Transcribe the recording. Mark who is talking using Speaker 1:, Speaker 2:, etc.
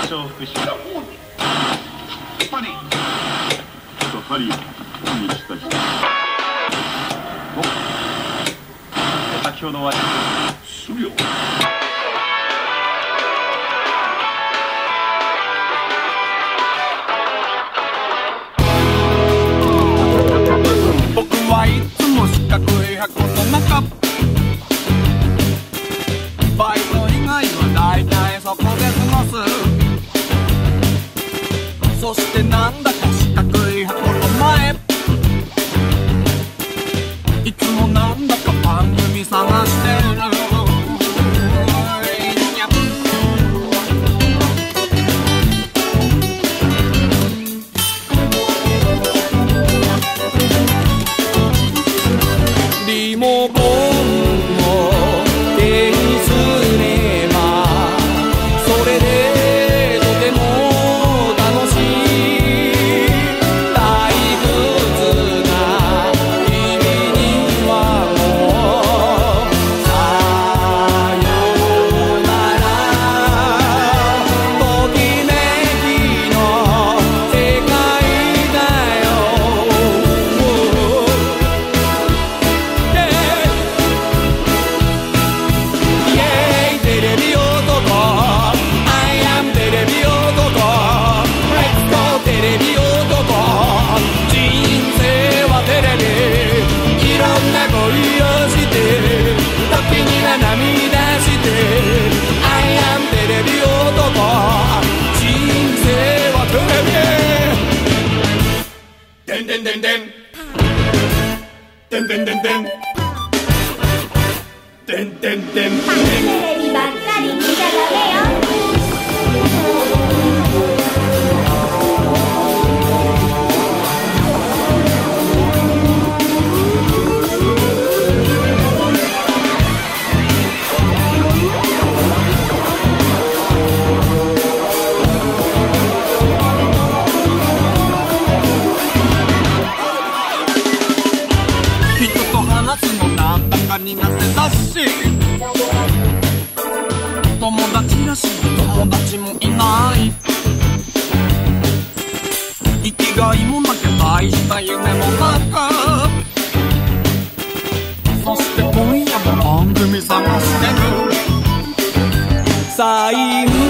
Speaker 1: 重複しパリ
Speaker 2: パリをにした人。
Speaker 1: 先ほどは
Speaker 2: するよ。
Speaker 3: 僕はいつも四角い箱の中、バイト以外は大体そこで済ます。そしてなんだか四角い箱の前、いつもなんだか番組探してる。リモコンを手にすればそれでとても楽しい。退屈な君にはもうさよなら。ときめきの世界だよ。テレビ男 I am テレビ男 Let's go テレビ男。人生はテレビ、いろんな恋をして時には涙して I am テレビ男。人生はテレビ。でんでんでんでんでんでんでんでんでんでんでん。
Speaker 4: テレビばっかり見ちゃダメよ。
Speaker 3: 人と話すのなんだか苦手だし、友達らしい友達もいない。生きがいもなきゃ大事な夢もなく、そして今夜も番組探してる。サイン